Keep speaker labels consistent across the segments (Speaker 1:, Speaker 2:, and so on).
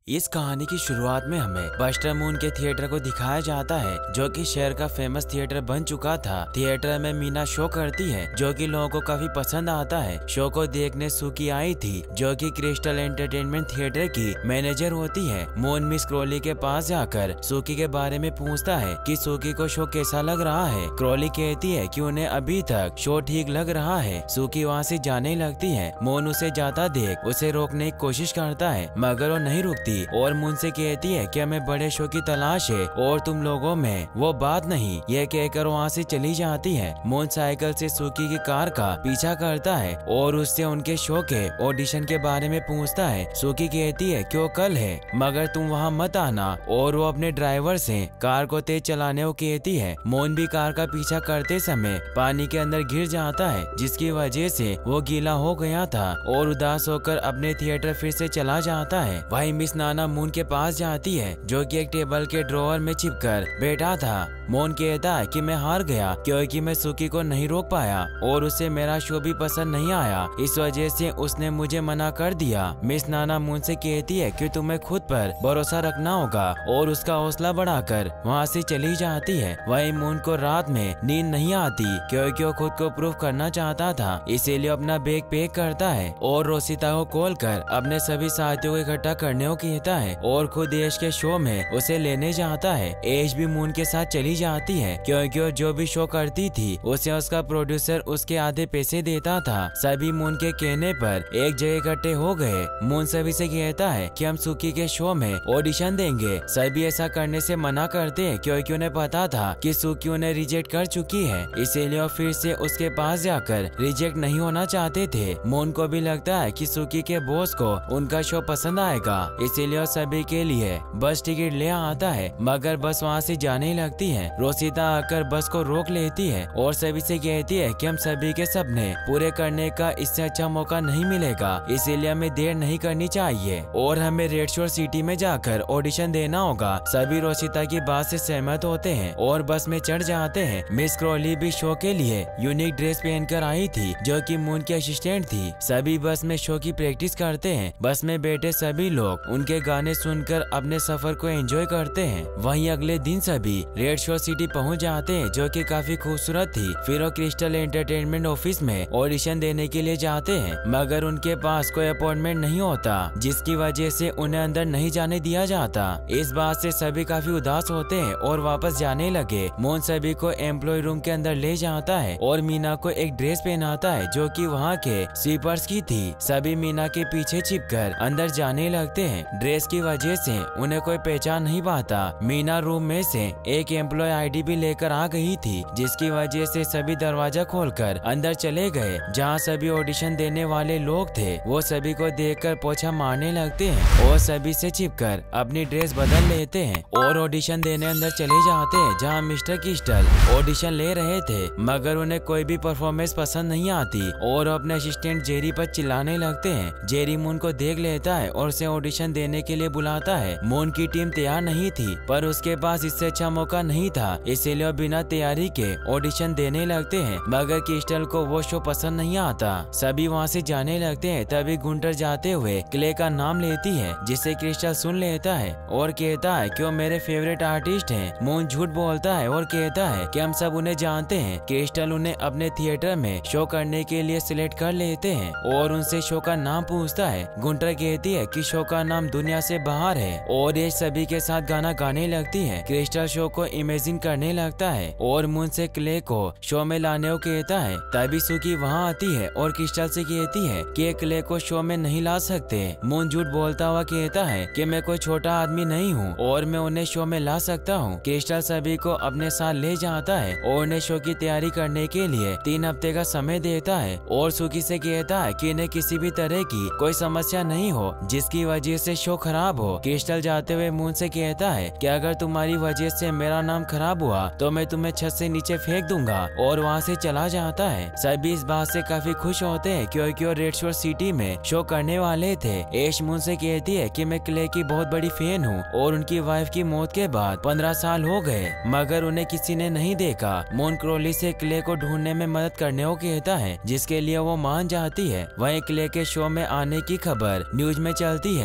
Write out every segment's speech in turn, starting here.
Speaker 1: इस कहानी की शुरुआत में हमें बस्टर मून के थिएटर को दिखाया जाता है, जो कि शहर का फेमस थिएटर बन चुका था। थिएटर में मीना शो करती है, जो कि लोगों को काफी पसंद आता है। शो को देखने सुकी आई थी, जो कि क्रिस्टल एंटरटेनमेंट थिएटर की मैनेजर होती है। मून मिस क्रोली के पास जाकर सुकी के बारे में पूछता है कि सुकी को शो कैसा लग रहा है। क्रोली कहती है कि उन्हें अभी तक शो ठीक लग रहा है। सुकी वहाँ से जाने लगती है। मून उसे जाता देख उसे रोकने की कोशिश करता है, मगर वो नहीं रुकती और मून से कहती है कि हमें बड़े शो की तलाश है और तुम लोगों में वो बात नहीं। यह कहकर वहाँ से चली जाती है। मून साइकिल से सुकी की कार का पीछा करता है और उससे उनके शो के ऑडिशन के बारे में पूछता है। सुकी कहती है कि वो कल है, मगर तुम वहाँ मत आना, और वो अपने ड्राइवर से कार को तेज चलाने को कहती है। मून भी कार का पीछा करते समय पानी के अंदर गिर जाता है, जिसकी वजह से वो गीला हो गया था और उदास होकर अपने थिएटर फिर से चला जाता है। वहीं मिस नाना मून के पास जाती है, जो कि एक टेबल के ड्रॉअर में छिपकर बैठा था। मून कहता है कि मैं हार गया क्योंकि मैं सुकी को नहीं रोक पाया और उसे मेरा शो भी पसंद नहीं आया, इस वजह से उसने मुझे मना कर दिया। मिस नाना मून से कहती है कि तुम्हें खुद पर भरोसा रखना होगा और उसका हौसला बढ़ाकर वहाँ से चली जाती है। वहीं मून को रात में नींद नहीं आती क्योंकि वो खुद को प्रूव करना चाहता था, इसीलिए अपना बैग पैक करता है और रोसिता को कॉल कर अपने सभी साथियों को इकट्ठा करने को कहता है और खुद ऐश के शो में उसे लेने जाता है। ऐश भी मून के साथ चली जाती है क्योंकि वो जो भी शो करती थी उसे उसका प्रोड्यूसर उसके आधे पैसे देता था। सभी मून के कहने पर एक जगह इकट्ठे हो गए। मून सभी से कहता है कि हम सुकी के शो में ऑडिशन देंगे। सभी ऐसा करने से मना करते हैं क्योंकि उन्हें पता था कि सुकी उन्हें रिजेक्ट कर चुकी है, इसीलिए वो फिर से उसके पास जाकर रिजेक्ट नहीं होना चाहते थे। मून को भी लगता है कि सुकी के बॉस को उनका शो पसंद आएगा, इसीलिए वो सभी के लिए बस टिकट ले आता है, मगर बस वहाँ से जाने लगती है। रोसिता आकर बस को रोक लेती है और सभी से कहती है कि हम सभी के सपने पूरे करने का इससे अच्छा मौका नहीं मिलेगा, इसीलिए हमें देर नहीं करनी चाहिए और हमें रेड शोर सिटी में जाकर ऑडिशन देना होगा। सभी रोसिता की बात से सहमत होते हैं और बस में चढ़ जाते हैं। मिस क्रोली भी शो के लिए यूनिक ड्रेस पहनकर आई थी, जो कि मून की असिस्टेंट थी। सभी बस में शो की प्रैक्टिस करते हैं। बस में बैठे सभी लोग उनके गाने सुनकर अपने सफर को एंजॉय करते हैं। वहीं अगले दिन सभी रेड शोर सिटी पहुंच जाते हैं, जो कि काफी खूबसूरत थी। फिर वो क्रिस्टल एंटरटेनमेंट ऑफिस में ऑडिशन देने के लिए जाते हैं, मगर उनके पास कोई अपॉइंटमेंट नहीं होता, जिसकी वजह से उन्हें अंदर नहीं जाने दिया जाता। इस बात से सभी काफी उदास होते हैं और वापस जाने लगे। मून सभी को एम्प्लॉय रूम के अंदर ले जाता है और मीना को एक ड्रेस पहनाता है, जो कि वहाँ के स्वीपर्स की थी। सभी मीना के पीछे छिपकर अंदर जाने लगते हैं। ड्रेस की वजह से उन्हें कोई पहचान नहीं पाता। मीना रूम में से एक एम्प्लॉय आईडी भी लेकर आ गई थी, जिसकी वजह से सभी दरवाजा खोलकर अंदर चले गए। जहां सभी ऑडिशन देने वाले लोग थे, वो सभी को देखकर पोछा मारने लगते हैं और सभी से छिपकर अपनी ड्रेस बदल लेते हैं और ऑडिशन देने अंदर चले जाते हैं, जहां मिस्टर क्रिस्टल ऑडिशन ले रहे थे, मगर उन्हें कोई भी परफॉर्मेंस पसंद नहीं आती और अपने असिस्टेंट जेरी पर चिल्लाने लगते हैं। जेरी मून को देख लेता है और उसे ऑडिशन देने के लिए बुलाता है। मून की टीम तैयार नहीं थी, पर उसके पास इससे अच्छा मौका नहीं था, इसीलिए बिना तैयारी के ऑडिशन देने लगते हैं, मगर क्रिस्टल को वो शो पसंद नहीं आता। सभी वहाँ से जाने लगते हैं। तभी गुंटर जाते हुए क्ले का नाम लेती है, जिसे क्रिस्टल सुन लेता है और कहता है कि वो मेरे फेवरेट आर्टिस्ट हैं। मून झूठ बोलता है और कहता है कि हम सब उन्हें जानते हैं। क्रिस्टल उन्हें अपने थिएटर में शो करने के लिए सिलेक्ट कर लेते हैं और उनसे शो का नाम पूछता है। गुंटर कहती है कि शो का नाम दुनिया से बाहर है और ये सभी के साथ गाना गाने लगती है। क्रिस्टल शो को इमेजिन करने लगता है और मून से क्ले को शो में लाने को कहता है। तभी सुकी वहाँ आती है और क्रिस्टल से कहती है कि क्ले को शो में नहीं ला सकते। मून झूठ बोलता हुआ कहता है कि मैं कोई छोटा आदमी नहीं हूँ और मैं उन्हें शो में ला सकता हूँ। क्रिस्टल सभी को अपने साथ ले जाता है और उन्हें शो की तैयारी करने के लिए 3 हफ्ते का समय देता है और सुकी से कहता है कि इन्हें किसी भी तरह की कोई समस्या नहीं हो जिसकी वजह से शो खराब हो। क्रिस्टल जाते हुए मून से कहता है कि अगर तुम्हारी वजह से मेरा नाम खराब हुआ तो मैं तुम्हें छत से नीचे फेंक दूंगा, और वहाँ से चला जाता है। सभी इस बात से काफी खुश होते हैं क्योंकि वो रेड शोर सिटी में शो करने वाले थे। ऐश मून से कहती है कि मैं क्ले की बहुत बड़ी फैन हूँ और उनकी वाइफ की मौत के बाद 15 साल हो गए, मगर उन्हें किसी ने नहीं देखा। मून क्रोली से क्ले को ढूंढने में मदद करने को कहता है, जिसके लिए वो मान जाती है। वहीं क्ले के शो में आने की खबर न्यूज में चलती है, जिसे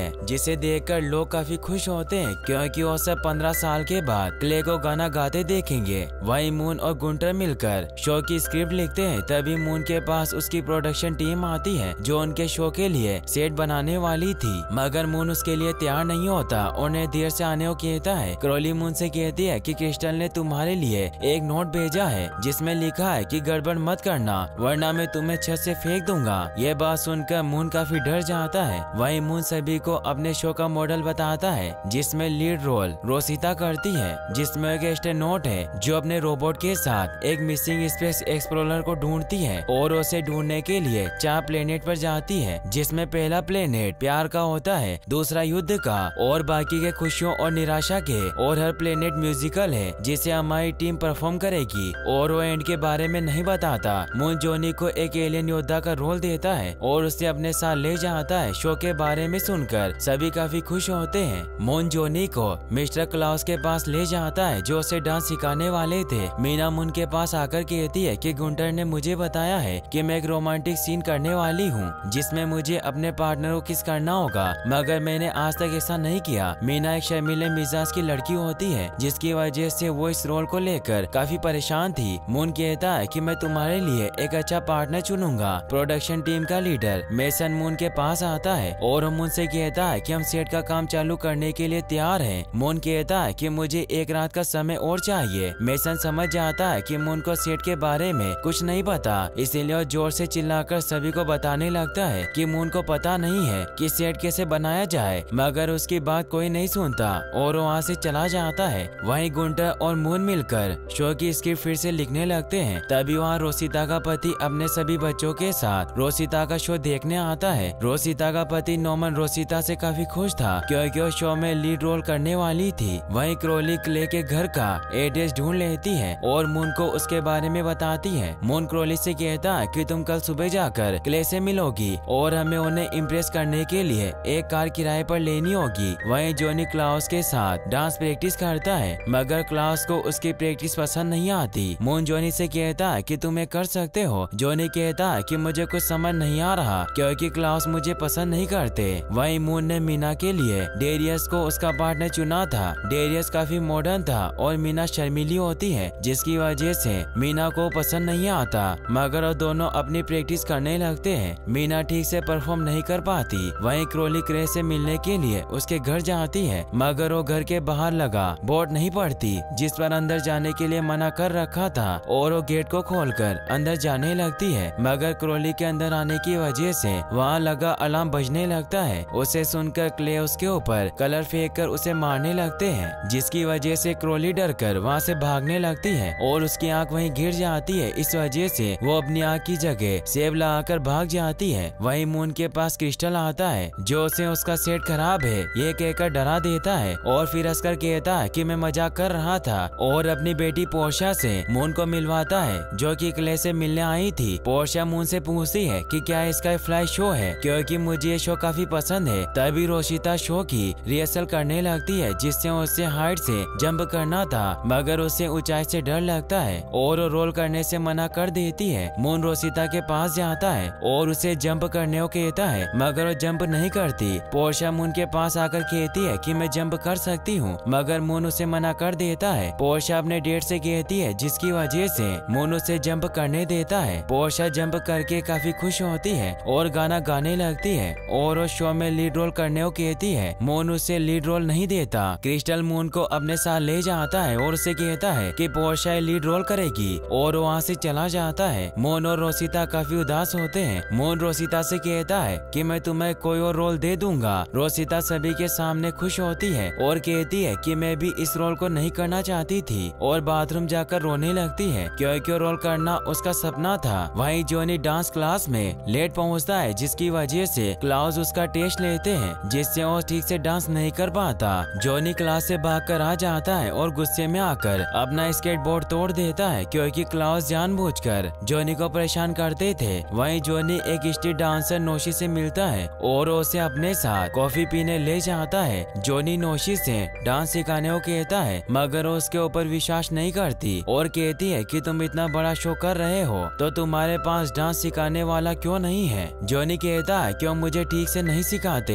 Speaker 1: जिसे देखकर लोग काफी खुश होते हैं क्योंकि वो सब 15 साल के बाद क्ले को गाना गाते देखेंगे। वहीं मून और गुंटर मिलकर शो की स्क्रिप्ट लिखते हैं। तभी मून के पास उसकी प्रोडक्शन टीम आती है जो उनके शो के लिए सेट बनाने वाली थी, मगर मून उसके लिए तैयार नहीं होता। उन्हें देर से आने को कहता है। क्रोली मून से कहती है कि क्रिस्टल ने तुम्हारे लिए एक नोट भेजा है जिसमें लिखा है कि गड़बड़ मत करना वरना मैं तुम्हें छत से फेंक दूंगा। ये बात सुनकर मून काफी डर जाता है। वहीं मून सभी को अपने शो का मॉडल बताता है जिसमें लीड रोल रोसिता करती है, जिसमें एक एस्ट्रोनॉट है जो अपने रोबोट के साथ एक मिसिंग स्पेस एक्सप्लोरर को ढूंढती है और उसे ढूंढने के लिए 4 प्लेनेट पर जाती है, जिसमें पहला प्लेनेट प्यार का होता है, दूसरा युद्ध का और बाकी के खुशियों और निराशा के, और हर प्लेनेट म्यूजिकल है जिसे हमारी टीम परफॉर्म करेगी और वो एंड के बारे में नहीं बताता। मून जोनी को एक एलियन योद्धा का रोल देता है और उसे अपने साथ ले जाता है। शो के बारे में सुनकर सभी काफी खुश होते हैं। मून जोनी को मिस्टर क्लाउस के पास ले जाता है जो उसे डांस सिखाने वाले थे। मीना मून के पास आकर कहती है कि गुंटर ने मुझे बताया है कि मैं एक रोमांटिक सीन करने वाली हूँ जिसमें मुझे अपने पार्टनर को किस करना होगा, मगर मैंने आज तक ऐसा नहीं किया। मीना एक शर्मीले मिजाज की लड़की होती है जिसकी वजह से वो इस रोल को लेकर काफी परेशान थी। मून कहता है कि मैं तुम्हारे लिए एक अच्छा पार्टनर चुनूंगा। प्रोडक्शन टीम का लीडर मेसन मून के पास आता है और मून से कहता है कि हम सेट का काम चालू करने के लिए तैयार हैं। मून कहता है कि मुझे एक रात का समय और चाहिए। मेसन समझ जाता है कि मून को सेट के बारे में कुछ नहीं पता, इसीलिए वो जोर से चिल्लाकर सभी को बताने लगता है कि मून को पता नहीं है कि सेट कैसे बनाया जाए, मगर उसकी बात कोई नहीं सुनता और वो वहाँ से चला जाता है। वहीं गुंटर और मून मिलकर शो की स्क्रिप्ट फिर से लिखने लगते हैं। तभी वहाँ रोसिता का पति अपने सभी बच्चों के साथ रोसिता का शो देखने आता है। रोसिता का पति नॉर्मन रोसिता से काफी खुश था क्योंकि वो शो में लीड रोल करने वाली थी। वहीं क्रोली क्ले के घर का एड्रेस ढूंढ लेती है और मून को उसके बारे में बताती है। मून क्रोली से कहता है कि तुम कल सुबह जाकर क्ले से मिलोगी और हमें उन्हें इम्प्रेस करने के लिए एक कार किराए पर लेनी होगी। वहीं जोनी क्लाउस के साथ डांस प्रैक्टिस करता है, मगर क्लाउस को उसकी प्रैक्टिस पसंद नहीं आती। मून जोनी से कहता है कि तुम कर सकते हो। जोनी कहता है कि मुझे कुछ समझ नहीं आ रहा क्योंकि क्लाउस मुझे पसंद नहीं करते। वहीं मून ने मीना के लिए डेरियस को उसका पार्टनर चुना था। डेरियस काफी मॉडर्न था और मीना शर्मीली होती है जिसकी वजह से मीना को पसंद नहीं आता, मगर वो दोनों अपनी प्रैक्टिस करने लगते हैं। मीना ठीक से परफॉर्म नहीं कर पाती। वहीं क्रोली क्रे से मिलने के लिए उसके घर जाती है, मगर वो घर के बाहर लगा बोर्ड नहीं पढ़ती जिस पर अंदर जाने के लिए मना कर रखा था और वो गेट को खोलकर अंदर जाने लगती है, मगर क्रोली के अंदर आने की वजह से वहाँ लगा अलार्म बजने लगता है। उसे सुनकर क्ले उसके ऊपर कलर फेंक कर उसे मारने लगते हैं, जिसकी वजह से क्रोली डरकर वहाँ से भागने लगती है और उसकी आंख वहीं गिर जाती है। इस वजह से वो अपनी आंख की जगह सेब लगाकर भाग जाती है। वहीं मून के पास क्रिस्टल आता है जो उसे उसका सेट खराब है ये कहकर डरा देता है और फिर हंसकर कहता है कि मैं मजाक कर रहा था और अपनी बेटी पोर्शिया से मून को मिलवाता है जो कि क्ले से मिलने आई थी। पोर्शिया मून से पूछती है कि क्या इसका फ्लाई शो है क्योंकि मुझे ये शो काफी पसंद है। तभी रोशिता शो की रिहर्सल करने लगती है जिससे उसे हाइट से जंप करना था, मगर उसे ऊंचाई से डर लगता है और रोल करने से मना कर देती है। मून रोशिता के पास जाता है और उसे जंप करने को कहता है, मगर वो जंप नहीं करती। पोर्शिया मून के पास आकर कहती है कि मैं जंप कर सकती हूँ, मगर मून उसे मना कर देता है। पोर्शिया अपने डेट से कहती है जिसकी वजह से मून उसे जंप करने देता है। पोर्शिया जंप करके काफी खुश होती है और गाना गाने लगती है और वो शो में लीड रोल करने को कहती है। मून उसे लीड रोल नहीं देता। क्रिस्टल मून को अपने साथ ले जाता है और उसे कहता है कि पोर्शिया लीड रोल करेगी और वहाँ से चला जाता है। मून और रोशिता काफी उदास होते हैं। मून रोशिता से कहता है कि मैं तुम्हें कोई और रोल दे दूंगा। रोशिता सभी के सामने खुश होती है और कहती है कि मैं भी इस रोल को नहीं करना चाहती थी और बाथरूम जाकर रोने लगती है क्योंकि रोल करना उसका सपना था। वहीं जोनी डांस क्लास में लेट पहुंचता है जिसकी वजह से क्लाउस उसका टेस्ट लेते हैं जिससे वो ठीक से डांस नहीं कर पाता। जोनी क्लास से भागकर आ जाता है और गुस्से में आकर अपना स्केटबोर्ड तोड़ देता है क्योंकि क्लाउस जानबूझकर जोनी को परेशान करते थे। वहीं जोनी एक स्ट्रीट डांसर नोशी से मिलता है और उसे अपने साथ कॉफी पीने ले जाता है। जोनी नोशी से डांस सिखाने को कहता है, मगर वो उसके ऊपर विश्वास नहीं करती और कहती है कि तुम इतना बड़ा शो कर रहे हो तो तुम्हारे पास डांस सिखाने वाला क्यों नहीं है। जोनी कहता है कि वो मुझे ठीक से नहीं सिखाते और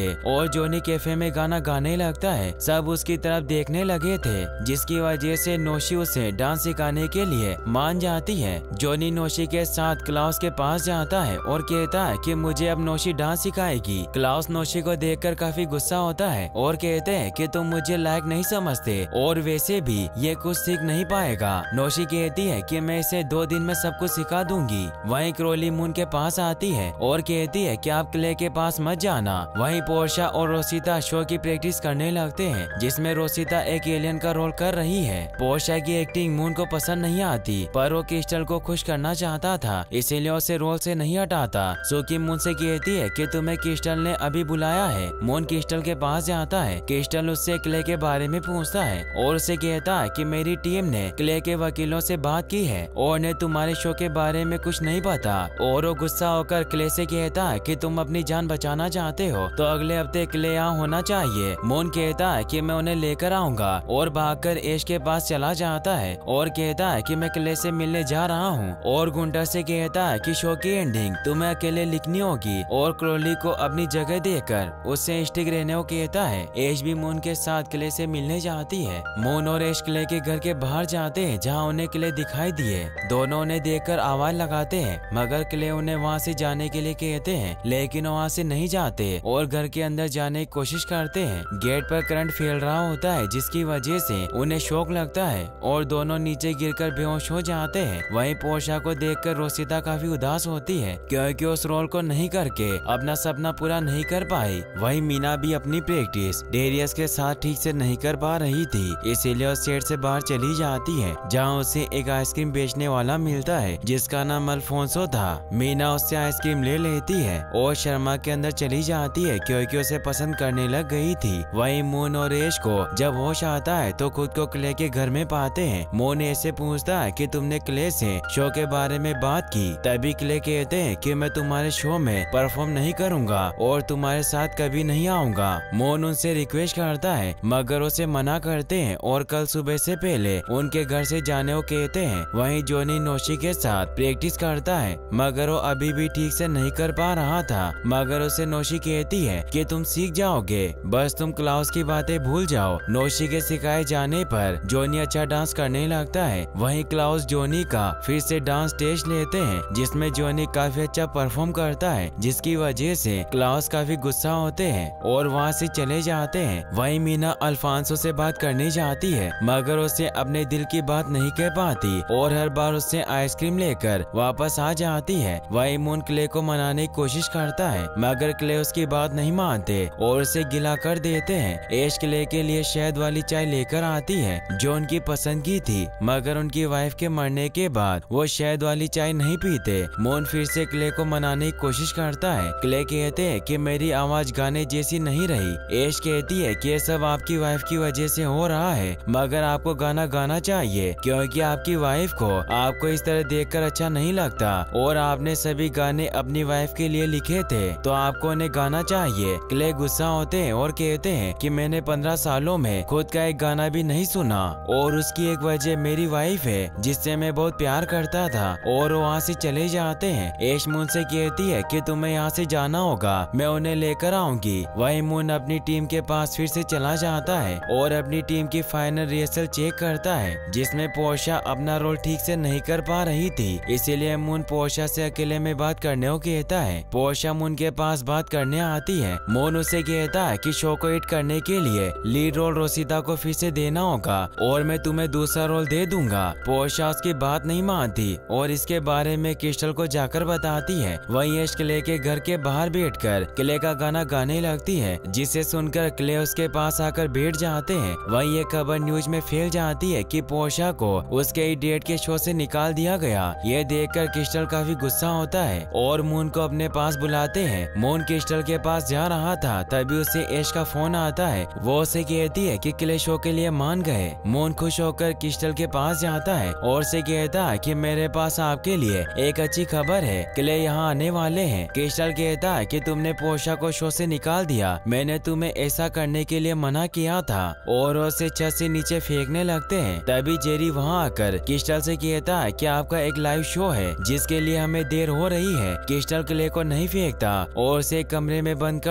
Speaker 1: और जॉनी कैफे में गाना गाने लगता है। सब उसकी तरफ देखने लगे थे, जिसकी वजह से नोशी उसे डांस सिखाने के लिए मान जाती है। जॉनी नोशी के साथ क्लाउस के पास जाता है और कहता है कि मुझे अब नोशी डांस सिखाएगी। क्लाउस नोशी को देखकर काफी गुस्सा होता है और कहते हैं कि तुम मुझे लायक नहीं समझते और वैसे भी ये कुछ सीख नहीं पाएगा। नोशी कहती है कि मैं इसे 2 दिन में सब कुछ सिखा दूंगी। वहीं क्रोली मून के पास आती है और कहती है कि आप क्ले के पास मत जाना। वहीं पोर्शा और रोसिता शो की प्रैक्टिस करने लगते हैं, जिसमें रोसिता एक एलियन का रोल कर रही है। पोर्शा की एक्टिंग मून को पसंद नहीं आती, पर वो क्रिस्टल को खुश करना चाहता था, इसीलिए उसे रोल से नहीं हटाता। सुकी मून से कहती है कि तुम्हें क्रिस्टल ने अभी बुलाया है। मून क्रिस्टल के पास जाता है। क्रिस्टल उससे क्ले के बारे में पूछता है और उसे कहता है कि मेरी टीम ने क्ले के वकीलों से बात की है और उन्हें तुम्हारे शो के बारे में कुछ नहीं पता। और वो गुस्सा होकर क्ले से कहता है कि तुम अपनी जान बचाना चाहते हो तो अगले हफ्ते क्ले यहाँ होना चाहिए। मून कहता है कि मैं उन्हें लेकर आऊंगा और भागकर ऐश के पास चला जाता है और कहता है कि मैं क्ले से मिलने जा रहा हूँ। और गुंटर से कहता है कि शो की एंडिंग तुम्हें अकेले लिखनी होगी और क्रोली को अपनी जगह देकर उससे स्टिक रहने को कहता है। ऐश भी मून के साथ क्ले से मिलने जाती है। मून और ऐश क्ले के घर के बाहर जाते हैं, जहाँ उन्हें क्ले दिखाई दिए। दोनों उन्हें देखकर आवाज लगाते हैं, मगर क्ले उन्हें वहाँ से जाने के लिए कहते हैं, लेकिन वहाँ से नहीं जाते और घर के अंदर जाने की कोशिश करते हैं। गेट पर करंट फैल रहा होता है, जिसकी वजह से उन्हें शॉक लगता है और दोनों नीचे गिरकर बेहोश हो जाते हैं। वहीं पोर्शा को देखकर रोसिता काफी उदास होती है, क्योंकि उस रोल को नहीं करके अपना सपना पूरा नहीं कर पाई। वहीं मीना भी अपनी प्रैक्टिस डेरियस के साथ ठीक से नहीं कर पा रही थी, इसीलिए उस सेट से बाहर चली जाती है, जहाँ उसे एक आइसक्रीम बेचने वाला मिलता है जिसका नाम अल्फोंसो था। मीना उससे आइसक्रीम ले लेती है और शर्मा के अंदर चली जाती है, क्योंकि उसे पसंद करने लग गई थी। वहीं मून और ऐश को जब होश आता है तो खुद को क्ले के घर में पाते हैं। मून ऐश से पूछता है कि तुमने क्ले से शो के बारे में बात की। तभी क्ले कहते हैं कि मैं तुम्हारे शो में परफॉर्म नहीं करूंगा और तुम्हारे साथ कभी नहीं आऊंगा। मून उनसे रिक्वेस्ट करता है, मगर उसे मना करते हैं और कल सुबह से पहले उनके घर से जाने को कहते हैं। वहीं जॉनी नोशी के साथ प्रैक्टिस करता है, मगर वो अभी भी ठीक से नहीं कर पा रहा था। मगर उसे नोशी कहती है कि तुम सीख जाओगे, बस तुम क्लाउस की बातें भूल जाओ। नोशी के सिखाए जाने पर जॉनी अच्छा डांस करने लगता है। वहीं क्लाउस जॉनी का फिर से डांस टेस्ट लेते हैं, जिसमें जॉनी काफी अच्छा परफॉर्म करता है, जिसकी वजह से क्लाउस काफी गुस्सा होते हैं और वहाँ से चले जाते हैं। वहीं मीना अल्फांसो से बात करने जाती है, मगर उसे अपने दिल की बात नहीं कह पाती और हर बार उससे आइसक्रीम लेकर वापस आ जाती है। वहीं मून क्ले को मनाने की कोशिश करता है, मगर क्ले उसकी बात नहीं मानते और उसे गिला कर देते हैं। ऐश क्ले के लिए शहद वाली चाय लेकर आती है, जो उनकी पसंद की थी, मगर उनकी वाइफ के मरने के बाद वो शहद वाली चाय नहीं पीते। मून फिर से क्ले को मनाने की कोशिश करता है। क्ले कहते हैं कि मेरी आवाज गाने जैसी नहीं रही। ऐश कहती है कि ये सब आपकी वाइफ की वजह से हो रहा है, मगर आपको गाना गाना चाहिए, क्योंकि आपकी वाइफ को आपको इस तरह देखकर अच्छा नहीं लगता और आपने सभी गाने अपनी वाइफ के लिए लिखे थे, तो आपको उन्हें गाना चाहिए। क्ले गुस्सा होते हैं और कहते हैं कि मैंने 15 सालों में खुद का एक गाना भी नहीं सुना और उसकी एक वजह मेरी वाइफ है, जिससे मैं बहुत प्यार करता था, और वहाँ से चले जाते हैं। ऐश मून से कहती है कि तुम्हें यहाँ से जाना होगा, मैं उन्हें लेकर आऊंगी। वहीं मून अपनी टीम के पास फिर से चला जाता है और अपनी टीम की फाइनल रिहर्सल चेक करता है, जिसमें पोर्शा अपना रोल ठीक से नहीं कर पा रही थी, इसीलिए मून पोर्शा से अकेले में बात करने को कहता है। पोर्शा मून के पास बात करने आती है। मून उसे कहता है कि शो को हिट करने के लिए लीड रोल रोसिता को फिर से देना होगा और मैं तुम्हें दूसरा रोल दे दूंगा। पोर्शा उसकी बात नहीं मानती और इसके बारे में क्रिस्टल को जाकर बताती है। वहीं ऐश क्ले के घर के बाहर बैठकर क्ले का गाना गाने लगती है, जिसे सुनकर क्ले उसके पास आकर बैठ जाते हैं। वहीं ये खबर न्यूज में फैल जाती है कि पोर्शा को उसके इडियट के शो से निकाल दिया गया। ये देखकर क्रिस्टल काफी गुस्सा होता है और मून को अपने पास बुलाते हैं। मून क्रिस्टल के पास जा रहा था, तभी उसे ऐश का फोन आता है। वो उसे कहती है कि क्ले शो के लिए मान गए। मून खुश होकर क्रिस्टल के पास जाता है और उसे कहता है कि मेरे पास आपके लिए एक अच्छी खबर है, क्ले यहाँ आने वाले हैं। क्रिस्टल कहता है कि तुमने पोर्शा को शो से निकाल दिया, मैंने तुम्हें ऐसा करने के लिए मना किया था, और उसे छत से नीचे फेंकने लगते हैं। तभी जेरी वहाँ आकर क्रिस्टल से कहता है कि आपका एक लाइव शो है जिसके लिए हमें देर हो रही है। क्रिस्टल क्ले को नहीं फेंकता और उसे कमरे में बंद कर देता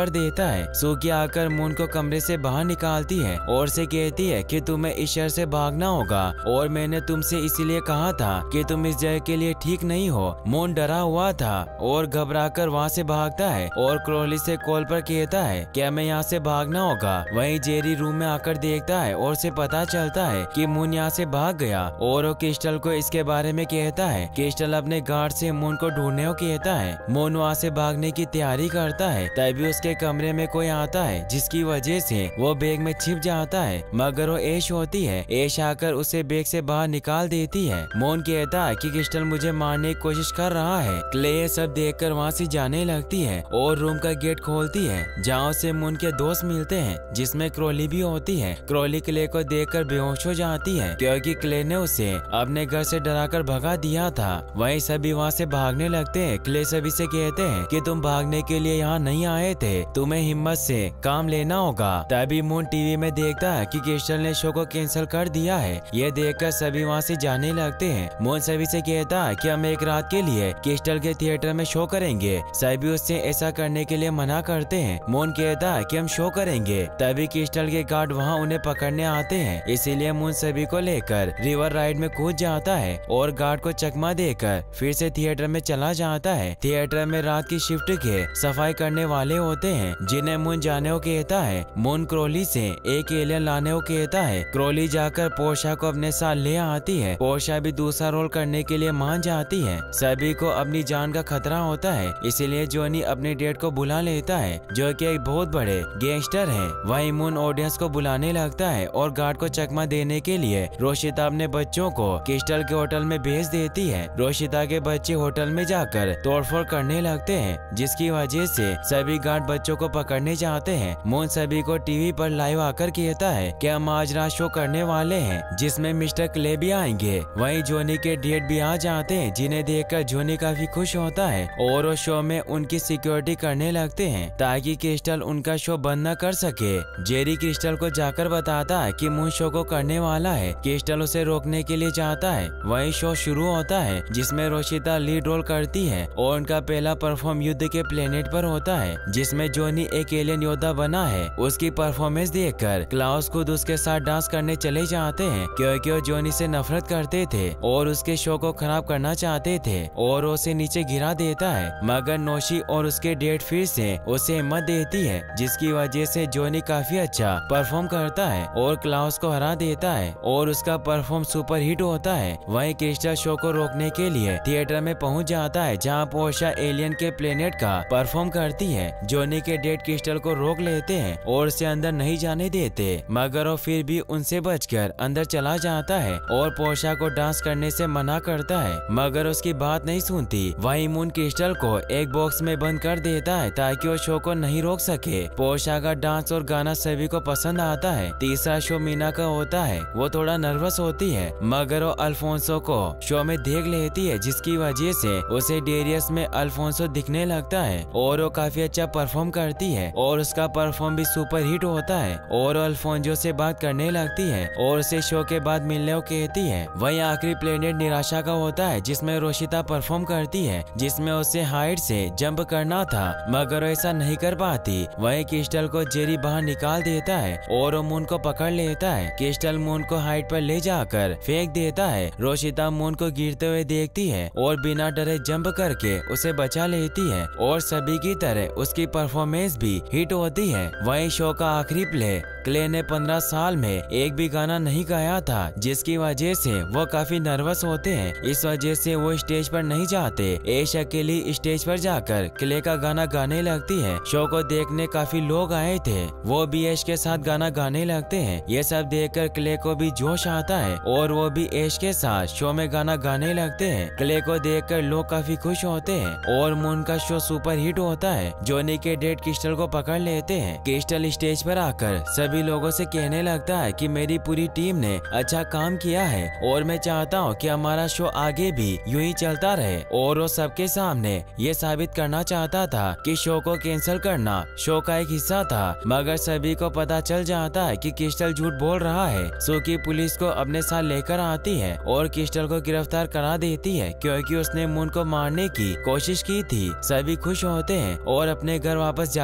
Speaker 1: देता है। सूकी आकर मून को कमरे से बाहर निकालती है और से कहती है कि तुम्हें इस शहर से भागना होगा और मैंने तुमसे इसीलिए कहा था कि तुम इस जगह के लिए ठीक नहीं हो। मून डरा हुआ था और घबराकर वहाँ से भागता है और क्रॉली से कॉल पर कहता है कि हमें यहाँ से भागना होगा। वहीं जेरी रूम में आकर देखता है और उसे पता चलता है कि मून यहाँ से भाग गया और वो क्रिस्टल को इसके बारे में कहता है। क्रिस्टल अपने गार्ड से मून को ढूंढने को कहता है। मून वहाँ से भागने की तैयारी करता है, तभी उसके कमरे में कोई आता है जिसकी वजह से वो बैग में छिप जाता है, मगर वो ऐश होती है। ऐश आकर उसे बैग से बाहर निकाल देती है। मून कहता है कि क्रिस्टल मुझे मारने की कोशिश कर रहा है। क्ले ये सब देखकर वहाँ से जाने लगती है और रूम का गेट खोलती है जहाँ उसे मून के दोस्त मिलते हैं जिसमें क्रॉली भी होती है। क्रॉली क्ले को देखकर बेहोश हो जाती है क्योंकि क्ले ने उसे अपने घर से डराकर भगा दिया था। वहीं सभी वहाँ से भागने लगते हैं। क्ले सभी से कहते हैं कि तुम भागने के लिए यहाँ नहीं आए थे, तुम्हें हिम्मत से काम लेना होगा। तभी मून टीवी में देखता है कि क्रिस्टल ने शो को कैंसिल कर दिया है। ये देखकर सभी वहाँ से जाने लगते हैं। मून सभी से कहता है कि हम एक रात के लिए क्रिस्टल के थिएटर में शो करेंगे। सभी उससे ऐसा करने के लिए मना करते हैं। मून कहता है कि हम शो करेंगे। तभी क्रिस्टल के गार्ड वहाँ उन्हें पकड़ने आते हैं, इसीलिए मून सभी को लेकर रिवर राइड में कूद जाता है और गार्ड को चकमा देकर फिर से थिएटर में चला जाता है। थिएटर में रात की शिफ्ट के सफाई करने वाले होते हैं जिन्हें मून जाने को कहता है। मून क्रॉली से एक एलियन लाने को कहता है। क्रॉली जाकर पोर्शा को अपने साथ ले आती है। पोर्शा भी दूसरा रोल करने के लिए मान जाती है। सभी को अपनी जान का खतरा होता है, इसीलिए जॉनी अपने डेट को बुला लेता है जो कि एक बहुत बड़े गैंगस्टर है। वहीं मून ऑडियंस को बुलाने लगता है और गार्ड को चकमा देने के लिए रोशिता अपने बच्चों को क्रिस्टल के होटल में भेज देती है। रोशिता के बच्चे होटल में जाकर तोड़फोड़ करने लगते हैं जिसकी वजह से सभी गार्ड बच्चों को पकड़ने जाते हैं। मून सभी को टीवी पर लाइव आकर कहता है कि हम आज रात शो करने वाले हैं जिसमें मिस्टर क्ले भी आएंगे। वहीं जॉनी के डेट भी आ जाते हैं जिन्हें देखकर जॉनी काफी खुश होता है और वो शो में उनकी सिक्योरिटी करने लगते हैं ताकि क्रिस्टल उनका शो बंद न कर सके। जेरी क्रिस्टल को जाकर बताता है कि मून शो को करने वाला है। क्रिस्टल उसे रोकने के लिए चाहता है। वहीं शो शुरू होता है जिसमें रोशिता लीड रोल करती है और उनका पहला परफॉर्म युद्ध के प्लेनेट पर होता है जिसमें जॉनी एक एलियन योद्धा बना है। उसकी परफॉर्मेंस देखकर क्लाउस खुद उसके साथ डांस करने चले जाते हैं क्योंकि वो जॉनी से नफरत करते थे और उसके शो को खराब करना चाहते थे और उसे नीचे गिरा देता है, मगर नोशी और उसके डेट फिर से उसे हिम्मत देती है जिसकी वजह से जॉनी काफी अच्छा परफॉर्म करता है और क्लाउस को हरा देता है और उसका परफॉर्म सुपर हिट होता है। वहीं क्रिस्टल शो को रोकने के लिए थिएटर में पहुंच जाता है जहां पोर्शा एलियन के प्लेनेट का परफॉर्म करती है। जॉनी के डेट क्रिस्टल को रोक लेते हैं और उसे अंदर नहीं जाने देते, मगर वो फिर भी उनसे बचकर अंदर चला जाता है और पोर्शा को डांस करने से मना करता है, मगर उसकी बात नहीं सुनती। वहीं मून क्रिस्टल को एक बॉक्स में बंद कर देता है ताकि वो शो को नहीं रोक सके। पोर्शा का डांस और गाना सभी को पसंद आता है। तीसरा शो मीना का होता है। वो थोड़ा नर्वस होती है, मगर वो अल्फोंसो को शो में देख लेती है जिसकी वजह से उसे डेरियस में अल्फोंसो दिखने लगता है और वो काफी अच्छा परफॉर्म करती है और उसका परफॉर्म भी सुपर हिट होता है और अल्फोंसो से बात करने लगती है और उसे शो के बाद मिलने को कहती है। वहीं आखिरी प्लेनेट निराशा का होता है जिसमें रोशिता परफॉर्म करती है जिसमें उसे हाइट से जंप करना था, मगर ऐसा नहीं कर पाती। वहीं क्रिस्टल को जेरी बाहर निकाल देता है और वो मून को पकड़ लेता है। क्रिस्टल मून को हाइट पर ले जाकर फेंक देता है। रोशिता मून को गिरते हुए देखती है और बिना डरे जंप करके उसे बचा लेती है और सभी की तरह उसकी परफॉर्मेंस भी हिट होती है। वहीं शो का आखिरी प्ले क्ले ने 15 साल में एक भी गाना नहीं गाया था जिसकी वजह से वो काफी नर्वस होते हैं। इस वजह से वो स्टेज पर नहीं जाते। ऐश अकेली स्टेज पर जाकर क्ले का गाना गाने लगती है। शो को देखने काफी लोग आए थे, वो भी ऐश के साथ गाना गाने लगते हैं। ये सब देखकर क्ले को भी जोश आता है और वो भी ऐश के साथ शो में गाना गाने लगते हैं। क्ले को देखकर लोग काफी खुश होते हैं और मून का शो सुपर हिट होता है। जॉनी के डेट क्रिस्टल को पकड़ लेते हैं। क्रिस्टल स्टेज पर आकर सभी लोगों से कहने लगता है कि मेरी पूरी टीम ने अच्छा काम किया है और मैं चाहता हूँ कि हमारा शो आगे भी यूं ही चलता रहे। और वो सबके सामने ये साबित करना चाहता था कि शो को कैंसिल करना शो का एक हिस्सा था, मगर सभी को पता चल जाता है कि क्रिस्टल झूठ बोल रहा है। सूकी पुलिस को अपने साथ लेकर आती है और क्रिस्टल को गिरफ्तार करा देती है क्योंकि उसने मून को मारने की कोशिश की थी। सभी खुश होते हैं और अपने घर वापस जाने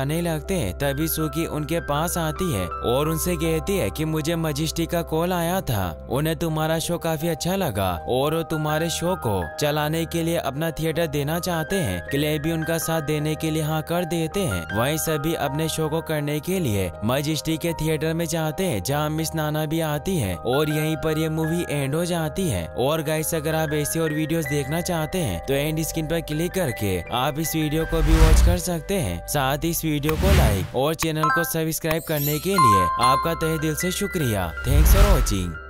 Speaker 1: जाने लगते हैं तभी सुकी उनके पास आती है और उनसे कहती है कि मुझे मजिस्ट्री का कॉल आया था, उन्हें तुम्हारा शो काफी अच्छा लगा और वो तुम्हारे शो को चलाने के लिए अपना थिएटर देना चाहते हैं। क्ले भी उनका साथ देने के लिए हाँ कर देते हैं। वहीं सभी अपने शो को करने के लिए मजिस्ट्री के थिएटर में जाते हैं जहाँ मिस नाना भी आती है और यहीं पर ये मूवी एंड हो जाती है। और गाइस अगर आप ऐसे और वीडियोस देखना चाहते हैं तो एंड स्क्रीन पर क्लिक करके आप इस वीडियो को भी वॉच कर सकते हैं। साथ ही इस वीडियो को लाइक और चैनल को सब्सक्राइब करने के लिए आपका तहे दिल से शुक्रिया। Thanks for watching.